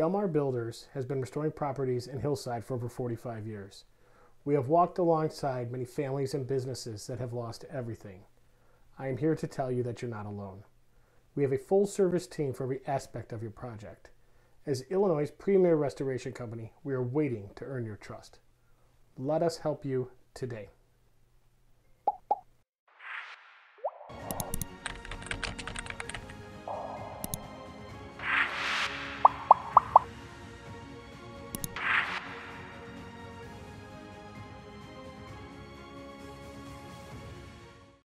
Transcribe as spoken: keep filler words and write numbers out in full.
Delmar Builders has been restoring properties in Hillside for over forty-five years. We have walked alongside many families and businesses that have lost everything. I am here to tell you that you're not alone. We have a full-service team for every aspect of your project. As Illinois' premier restoration company, we are waiting to earn your trust. Let us help you today.